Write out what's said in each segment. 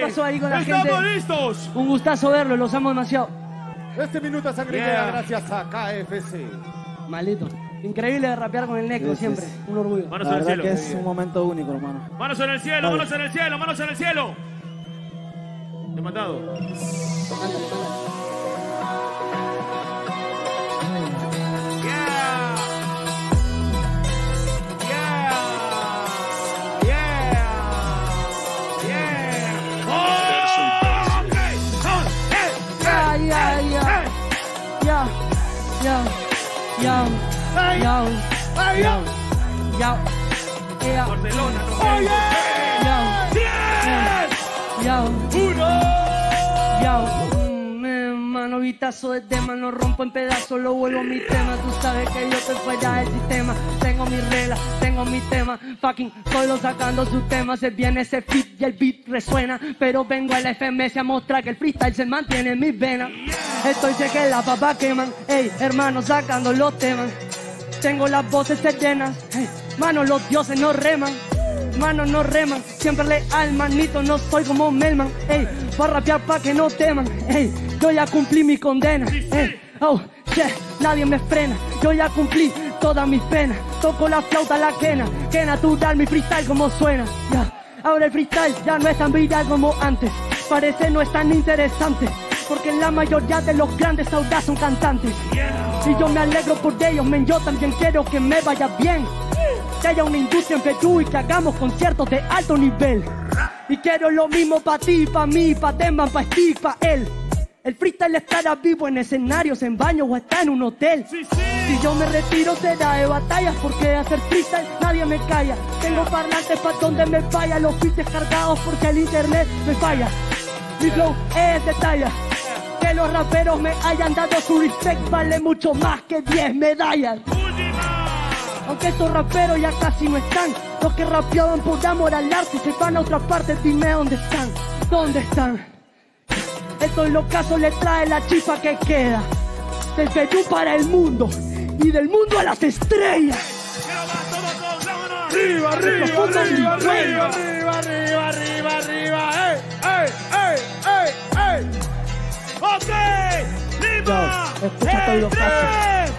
¿Qué pasó ahí con la gente? ¡Estamos listos! Un gustazo verlo, los amo demasiado. Este minuto a sangre llega gracias a KFC. Maldito. Increíble de rapear con el Necro siempre. Un orgullo. Manos La en el verdad cielo. que es un momento único, hermano. Manos en el cielo, manos en el cielo, manos en el cielo. Demandado. Manovitazo de tema, no rompo en pedazos, lo vuelvo mi tema. Tú sabes que yo estoy fuera del sistema. Tengo mis reglas, tengo mi tema. Fucking solo sacando sus temas. Se viene ese fit y el beat resuena. Pero vengo a la FMS a mostrar que el freestyle se mantiene en mis venas. Estoy sé que la papa queman. Ey, hermano, sacando los temas. Tengo las voces serenas. Hey, mano, los dioses no reman. Mano, no reman. Siempre leal, manito, no soy como Melman. Ey, pa' rapear pa' que no teman. Ey, yo ya cumplí mi condena. Ey, oh, yeah, nadie me frena. Yo ya cumplí todas mis penas. Toco la flauta, la quena. Que natural mi freestyle como suena. Yeah. Ahora el freestyle ya no es tan viral como antes. Parece no es tan interesante. Porque la mayoría de los grandes ahora son cantantes. Y yo me alegro por ellos, men, yo también quiero que me vaya bien. Que haya una industria en Perú y que hagamos conciertos de alto nivel. Y quiero lo mismo pa' ti, pa' mí, pa' Deman, pa' Steve, pa' él. El freestyle estará vivo en escenarios, en baños o hasta en un hotel. Si yo me retiro será de batallas, porque hacer freestyle nadie me calla. Tengo parlantes pa' donde me vaya, los beats descargados porque el internet me falla. Mi flow es de talla. Que los raperos me hayan dado su respect vale mucho más que 10 medallas. Aunque estos raperos ya casi no están. Los que rapeaban por amor al arte se van a otra parte, dime dónde están. ¿Dónde están? Estos locazos le trae la chispa que queda. Del Perú para el mundo y del mundo a las estrellas. Arriba, arriba, arriba, arriba, arriba, arriba, arriba, arriba, ey. ¡Ok! ¡Lima! Escúchate los pasos.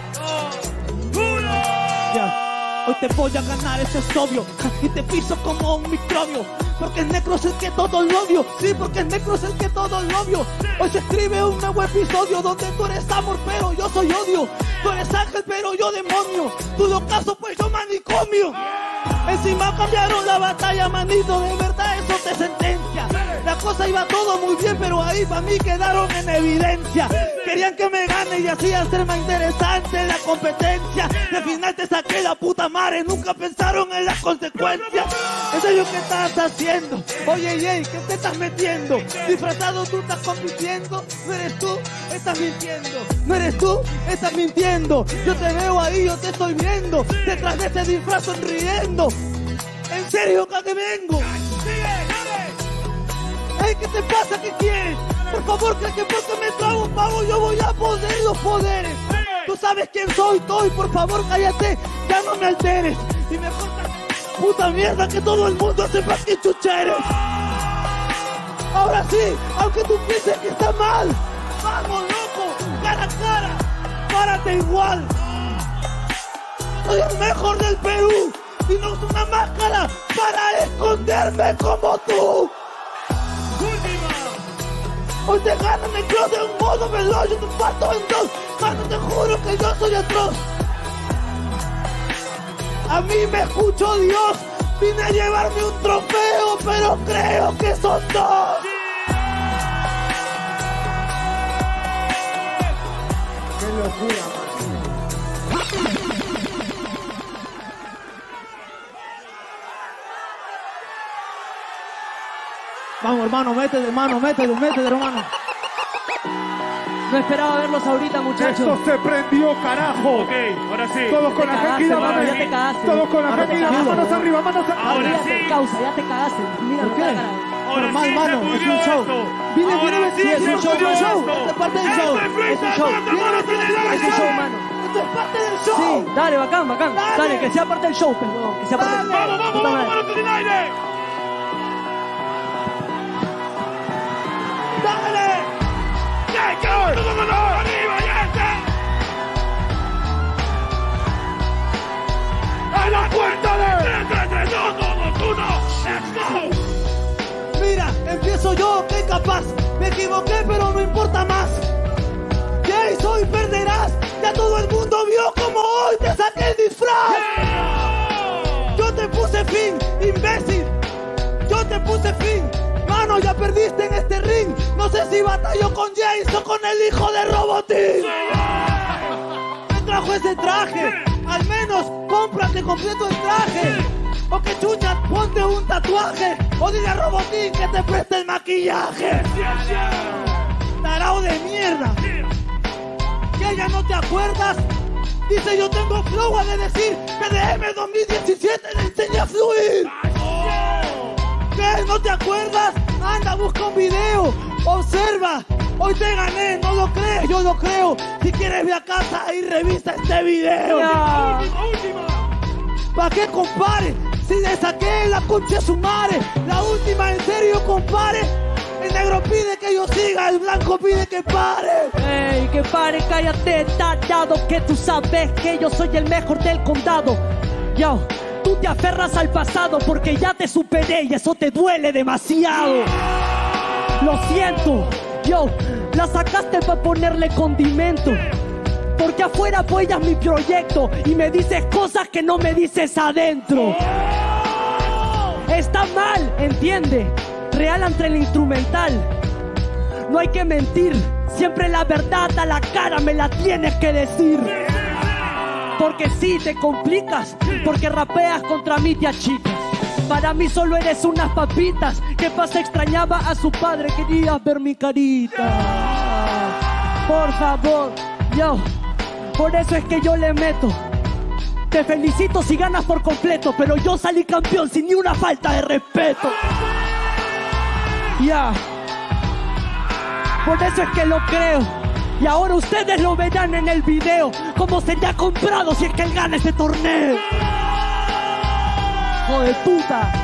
Hoy te voy a ganar, eso es obvio. Y te piso como un microbio. Porque el Necro es el que todo lo odio. Sí, porque el Necro es el que todo lo odio. Hoy se escribe un nuevo episodio donde tú eres amor, pero yo soy odio. Tú eres ángel, pero yo demonio. Tú lo caso, pues yo manicomio. Encima cambiaron la batalla, manito. De verdad eso te sentencia. La cosa iba todo muy bien, pero ahí para mí quedaron en evidencia. Querían que me gane y así hacer más interesante la competencia. Y al final te saqué la puta madre, nunca pensaron en las consecuencias. ¿En serio qué estás haciendo? Oye, ¿qué te estás metiendo? Disfrazado tú estás compitiendo. ¿No eres tú? Estás mintiendo. ¿No eres tú? Estás mintiendo. Yo te veo ahí, yo te estoy viendo. Detrás de ese disfraz sonriendo. ¿En serio que te vengo? Ey, ¿qué te pasa? ¿Qué quieres? Por favor, ¿crees que porque me trago un pavo yo voy a poner los poderes? Tú sabes quién soy, por favor, cállate, ya no me alteres. Y mejor puta mierda que todo el mundo sepa que chucha eres. Ahora sí, aunque tú pienses que está mal, vamos loco, cara a cara, párate igual. Soy el mejor del Perú y no uso una máscara para esconderme como tú. Hoy te gano mi cross de un modo veloz, yo te parto en dos. Mano, te juro que yo soy atroz. A mí me escuchó Dios. Vine a llevarme un trofeo, pero creo que son dos. ¡Qué locura, Vamos, hermano, métete, hermano. No esperaba verlos ahorita, muchachos. Esto se prendió, carajo. Ok, ahora sí. Todos con la tranquila, mano, manos. ya te cagaste. Todos con la tranquila, manos arriba, manos arriba. Ahora sí. Causa, ya te cagaste. Mira, ¿Por qué? Ahora Normal, sí mano, se es pudrió un show. esto. Viene Ahora sí es un se show, pudrió es un show. esto. Esto es parte del show. Esto es Es un freestyle, show. mano, mano, Es un show, mano. Esto es parte del show. Sí, dale, bacán. Dale. Dale, que sea parte del show, pues, huevón, que sea parte del show. Vamos, Puta madre. manos en el aire. arriba, ya está. ¡A la cuenta de! 3, 2, 1, let's go. Mira, empiezo yo, que capaz. Me equivoqué, pero no importa más. Jace, hoy perderás. Ya todo el mundo vio como hoy te saqué el disfraz. Yo te puse fin, imbécil. Yo te puse fin. Mano, ya perdiste en este ring. No sé si batallo con Jace o con el hijo de Robotín. Me trajo ese traje. Al menos cómprate completo el traje. O que chucha, ponte un tatuaje. O dile a Robotín que te preste el maquillaje. Tarao de mierda. ¿Que ya no te acuerdas? Dice yo tengo flow, ha de decir que de M 2017 le enseñé a fluir. ¿Qué? ¿No te acuerdas? Anda, busca un video. Observa. Hoy te gané, no lo crees, yo lo creo. Si quieres ve a casa y revisa este video. Última. ¿Para qué compare? Si le saqué la concha a su madre. La última, en serio, compare. El negro pide que yo siga, el blanco pide que pare. Ey, que pare, cállate, tallado, que tú sabes que yo soy el mejor del condado. Yo, tú te aferras al pasado porque ya te superé y eso te duele demasiado. Lo siento, yo, la sacaste para ponerle condimento. Porque afuera apoyas mi proyecto y me dices cosas que no me dices adentro. Está mal, entiende. Real entre el instrumental. No hay que mentir. Siempre la verdad a la cara me la tienes que decir. Porque sí, te complicas. Porque rapeas contra mí, te achicas. Para mí solo eres unas papitas. ¿Qué pasa? Extrañaba a su padre. Querías ver mi carita. Por favor, yo. Por eso es que yo le meto. Te felicito si ganas por completo. Pero yo salí campeón sin ni una falta de respeto. Ya. Por eso es que lo creo. Y ahora ustedes lo verán en el video. Cómo sería comprado si es que él gana ese torneo. Hijo de puta.